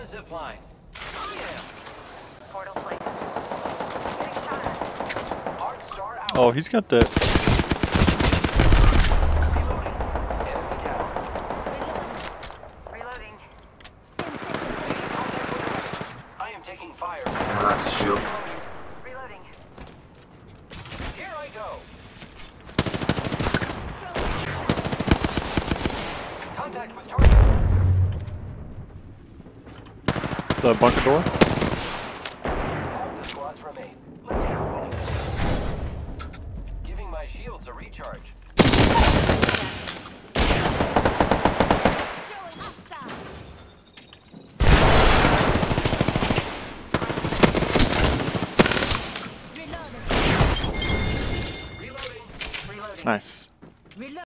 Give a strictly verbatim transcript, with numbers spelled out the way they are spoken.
a zip line. Yeah. Portal placed. Getting started. Arc star out. Oh, he's got that. Reloading. Enemy down. Reloading. Making contact with enemy. I am taking fire. I'm not to shoot. Reloading. Here I go. Contact with target. The bunker door. Half the squads remain. Let's get rolling. Giving my shields a recharge. Reloading. Reloading. Nice.